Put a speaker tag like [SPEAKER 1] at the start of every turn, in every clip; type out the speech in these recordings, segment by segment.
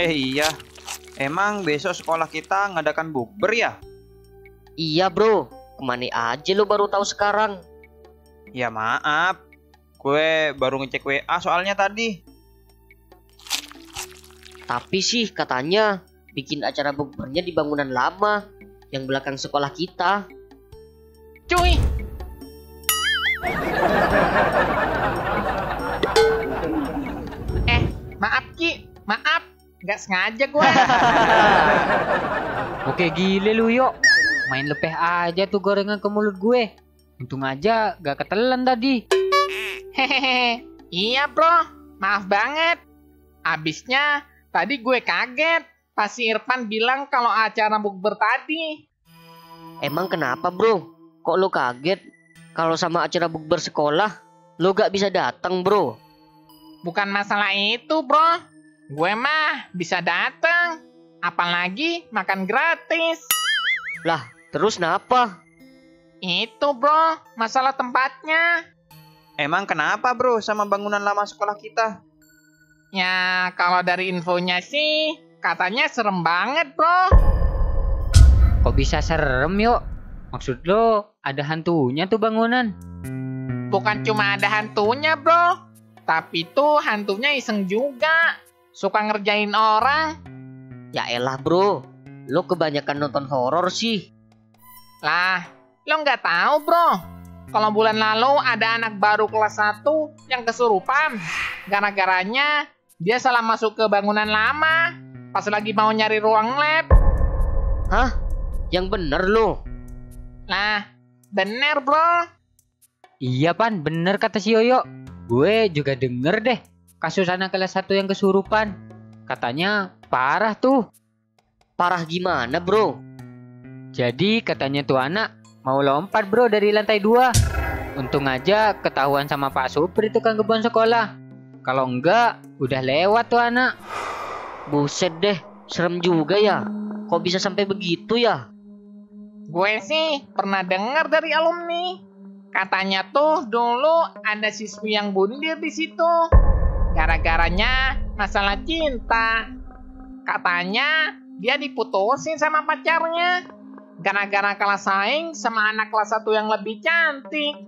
[SPEAKER 1] Iya. Emang besok sekolah kita ngadakan bukber ya?
[SPEAKER 2] Iya bro, kemana aja lo baru tahu sekarang?
[SPEAKER 1] Ya maaf, gue baru ngecek WA soalnya tadi.
[SPEAKER 2] Tapi sih katanya bikin acara bukbernya di bangunan lama yang belakang sekolah kita.
[SPEAKER 3] Cuy. Maaf Ki, maaf. Nggak sengaja gua.
[SPEAKER 4] Oke gile lu yuk. Main lepeh aja tuh gorengan ke mulut gue. Untung aja gak ketelan tadi.
[SPEAKER 3] Hehehe. Iya bro, maaf banget. Abisnya tadi gue kaget pas si Irfan bilang kalau acara bukber tadi.
[SPEAKER 2] Emang kenapa bro? Kok lo kaget? Kalau sama acara bukber sekolah, lo gak bisa datang bro.
[SPEAKER 3] Bukan masalah itu bro. Gue mah bisa datang. Apalagi makan gratis.
[SPEAKER 2] Lah, terus kenapa?
[SPEAKER 3] Itu bro, masalah tempatnya.
[SPEAKER 1] Emang kenapa bro sama bangunan lama sekolah kita?
[SPEAKER 3] Ya, kalau dari infonya sih, katanya serem banget, bro.
[SPEAKER 4] Kok bisa serem yuk? Maksud lo ada hantunya tuh bangunan?
[SPEAKER 3] Bukan cuma ada hantunya, bro. Tapi tuh hantunya iseng juga. Suka ngerjain orang.
[SPEAKER 2] Ya elah bro, lo kebanyakan nonton horor sih.
[SPEAKER 3] Lah, lo nggak tahu, bro. Kalau bulan lalu ada anak baru kelas 1 yang kesurupan. Gara-garanya dia salah masuk ke bangunan lama pas lagi mau nyari ruang lab.
[SPEAKER 2] Hah? Yang bener lo?
[SPEAKER 3] Lah, bener bro.
[SPEAKER 4] Iya pan, bener kata si Yoyo. Gue juga denger deh kasus anak kelas 1 yang kesurupan. Katanya parah tuh.
[SPEAKER 2] Parah gimana bro?
[SPEAKER 4] Jadi katanya tuh anak mau lompat bro dari lantai 2. Untung aja ketahuan sama Pak Supri tukang kebun sekolah. Kalau enggak, udah lewat tuh anak.
[SPEAKER 2] Buset deh, serem juga ya. Kok bisa sampai begitu ya?
[SPEAKER 3] Gue sih pernah dengar dari alumni. Katanya tuh dulu ada siswi yang bunuh diri di situ. Gara-garanya masalah cinta. Katanya dia diputusin sama pacarnya. Gara-gara kalah saing sama anak kelas 1 yang lebih cantik.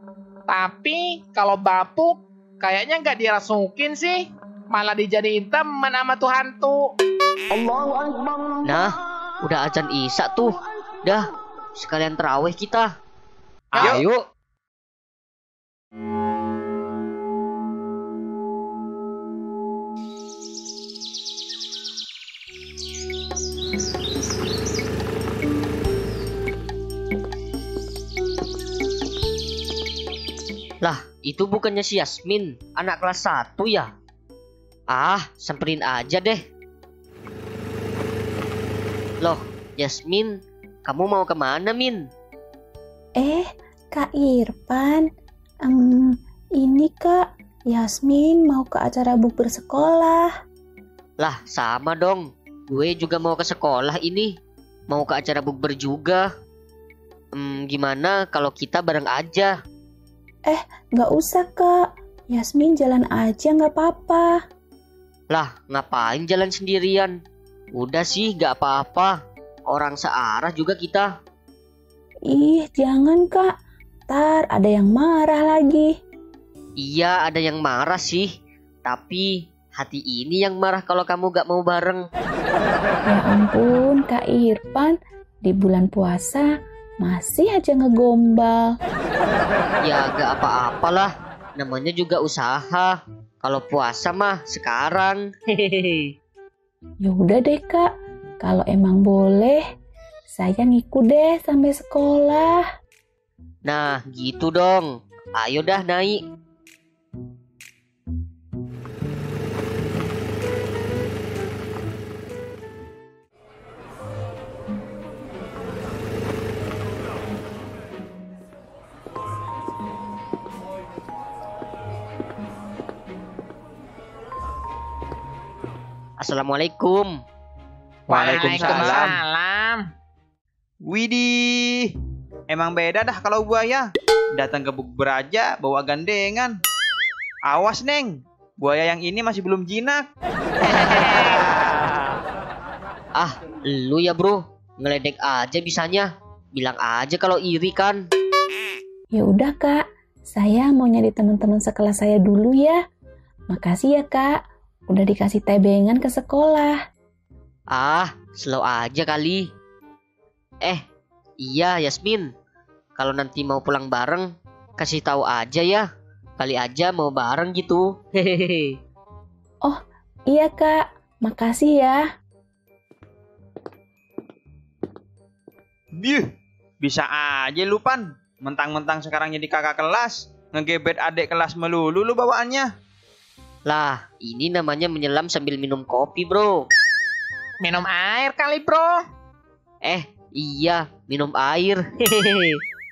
[SPEAKER 3] Tapi kalau bapuk, kayaknya nggak dirasukin sih. Malah dijadiin teman sama tuh hantu.
[SPEAKER 2] Nah, udah azan Isya tuh. Dah, sekalian terawih kita.
[SPEAKER 4] Ayo.
[SPEAKER 2] Lah, itu bukannya si Yasmin, anak kelas 1 ya? Ah, samperin aja deh. Loh, Yasmin, kamu mau kemana, Min?
[SPEAKER 5] Kak Irfan, ini Kak, Yasmin mau ke acara bukber sekolah.
[SPEAKER 2] Lah, sama dong. Gue juga mau ke sekolah ini. Mau ke acara bukber juga. Gimana kalau kita bareng aja?
[SPEAKER 5] Nggak usah Kak, Yasmin jalan aja nggak apa-apa.
[SPEAKER 2] Lah, ngapain jalan sendirian? Udah sih, nggak apa-apa. Orang searah juga kita.
[SPEAKER 5] Ih, jangan Kak, ntar ada yang marah lagi.
[SPEAKER 2] Iya, ada yang marah sih. Tapi hati ini yang marah kalau kamu gak mau bareng.
[SPEAKER 5] Ya ampun Kak Irfan, di bulan puasa masih aja ngegombal.
[SPEAKER 2] Ya gak apa-apalah, namanya juga usaha. Kalau puasa mah sekarang. Hehehe.
[SPEAKER 5] Ya udah deh Kak, kalau emang boleh, saya ngikut deh sampai sekolah.
[SPEAKER 2] Nah, gitu dong. Ayo dah naik. Assalamualaikum.
[SPEAKER 3] Waalaikumsalam.
[SPEAKER 1] Widih, emang beda dah kalau buaya. Datang ke bukber aja bawa gandengan. Awas Neng, buaya yang ini masih belum jinak.
[SPEAKER 2] Ah, lu ya bro, ngeledek aja bisanya. Bilang aja kalau iri kan.
[SPEAKER 5] Ya udah Kak, saya mau nyari teman-teman sekelas saya dulu ya. Makasih ya Kak, udah dikasih tebengan ke sekolah.
[SPEAKER 2] Ah, slow aja kali. Iya Yasmin. Kalau nanti mau pulang bareng, kasih tahu aja ya. Kali aja mau bareng gitu. Hehehe.
[SPEAKER 5] Oh, iya Kak, makasih ya.
[SPEAKER 1] Bih, bisa aja lu Pan. Mentang-mentang sekarang jadi kakak kelas, ngegebet adik kelas melulu lu bawaannya.
[SPEAKER 2] Lah, ini namanya menyelam sambil minum kopi bro.
[SPEAKER 3] Minum air kali, bro.
[SPEAKER 2] Iya, minum air. Hehehe.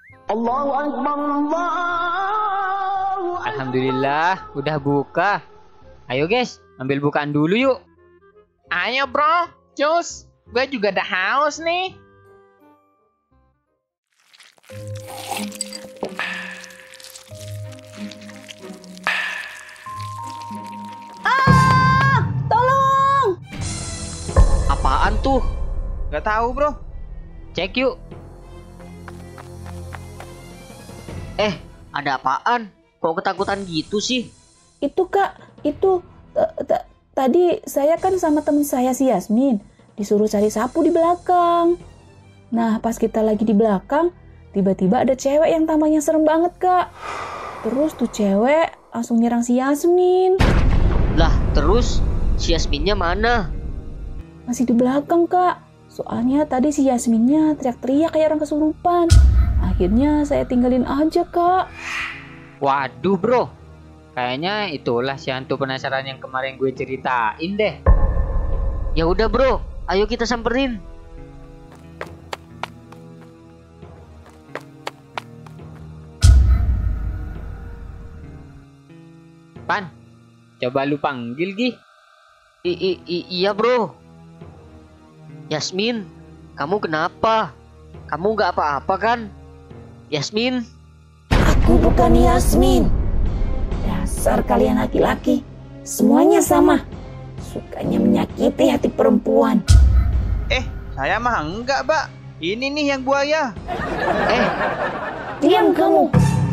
[SPEAKER 4] Alhamdulillah, udah buka. Ayo guys, ambil bukaan dulu yuk.
[SPEAKER 3] Ayo, bro. Cus, gue juga udah haus nih.
[SPEAKER 5] Tolong!
[SPEAKER 2] Apaan tuh?
[SPEAKER 1] Gak tahu bro.
[SPEAKER 4] Cek yuk.
[SPEAKER 2] Ada apaan? Kok ketakutan gitu sih?
[SPEAKER 5] Itu Kak, itu tadi saya kan sama teman saya si Yasmin disuruh cari sapu di belakang. Nah, pas kita lagi di belakang, tiba-tiba ada cewek yang tampaknya serem banget Kak. Terus tuh cewek langsung nyerang si Yasmin.
[SPEAKER 2] Lah, terus si Yasminnya mana?
[SPEAKER 5] Masih di belakang Kak. Soalnya tadi si Yasminnya teriak-teriak kayak orang kesurupan. Akhirnya saya tinggalin aja Kak.
[SPEAKER 4] Waduh bro, kayaknya itulah si hantu penasaran yang kemarin gue ceritain deh.
[SPEAKER 2] Ya udah bro, ayo kita samperin.
[SPEAKER 4] Pan, coba lu panggil Gi.
[SPEAKER 2] Iya bro. Yasmin, kamu kenapa? Kamu nggak apa-apa kan? Yasmin,
[SPEAKER 5] Aku bukan Yasmin. Dasar kalian laki-laki, semuanya sama. Sukanya menyakiti hati perempuan.
[SPEAKER 1] Saya mah enggak, Mbak. Ini nih yang buaya.
[SPEAKER 5] Diam kamu.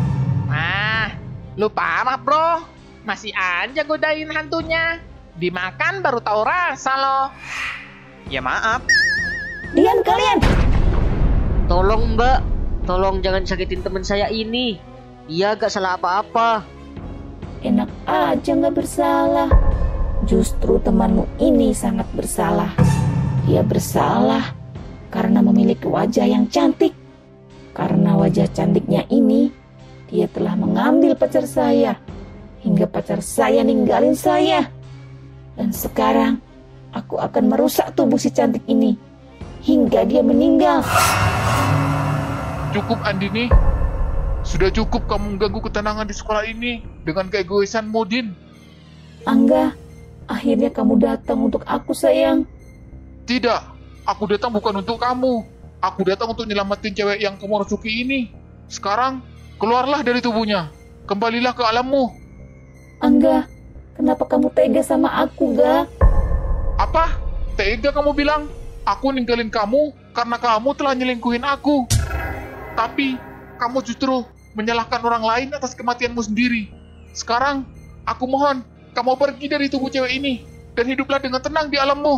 [SPEAKER 3] Lu parah, bro. Masih aja godain hantunya. Dimakan baru tahu rasa loh.
[SPEAKER 1] Ya maaf.
[SPEAKER 5] Diam kalian.
[SPEAKER 2] tolong mbak, tolong jangan sakitin teman saya ini. Dia gak salah apa-apa.
[SPEAKER 5] Enak aja nggak bersalah. Justru temanmu ini sangat bersalah. Dia bersalah karena memiliki wajah yang cantik. Karena wajah cantiknya ini, dia telah mengambil pacar saya. Hingga pacar saya ninggalin saya. Dan sekarang, aku akan merusak tubuh si cantik ini. Hingga dia meninggal.
[SPEAKER 6] Cukup Andini. Sudah cukup kamu mengganggu ketenangan di sekolah ini dengan keegoisanmu, Din.
[SPEAKER 5] Angga, akhirnya kamu datang untuk aku, sayang.
[SPEAKER 6] Tidak, aku datang bukan untuk kamu. Aku datang untuk nyelamatin cewek yang kamu rasuki ini. Sekarang, keluarlah dari tubuhnya. Kembalilah ke alammu.
[SPEAKER 5] Angga, kenapa kamu tega sama aku, Ga?
[SPEAKER 6] Apa? Tega kamu bilang? Aku ninggalin kamu karena kamu telah nyelingkuhin aku. Tapi, kamu justru menyalahkan orang lain atas kematianmu sendiri. Sekarang, aku mohon, kamu pergi dari tubuh cewek ini dan hiduplah dengan tenang di alammu.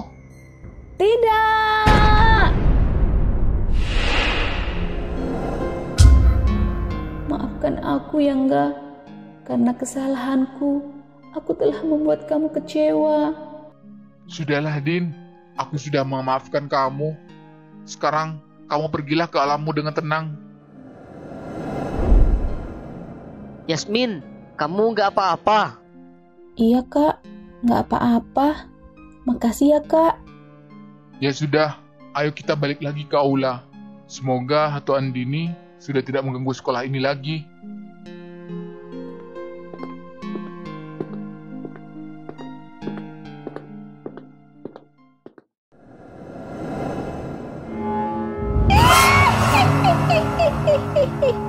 [SPEAKER 5] Tidak! Maafkan aku ya, Angga. Karena kesalahanku, aku telah membuat kamu kecewa.
[SPEAKER 6] Sudahlah, Din. Aku sudah memaafkan kamu. Sekarang, kamu pergilah ke alammu dengan tenang.
[SPEAKER 2] Yasmin, kamu gak apa-apa.
[SPEAKER 5] Iya, Kak. Nggak apa-apa. Makasih ya, Kak.
[SPEAKER 6] Ya sudah, ayo kita balik lagi ke aula. Semoga Hatu Andini sudah tidak mengganggu sekolah ini lagi.
[SPEAKER 5] Hehehe.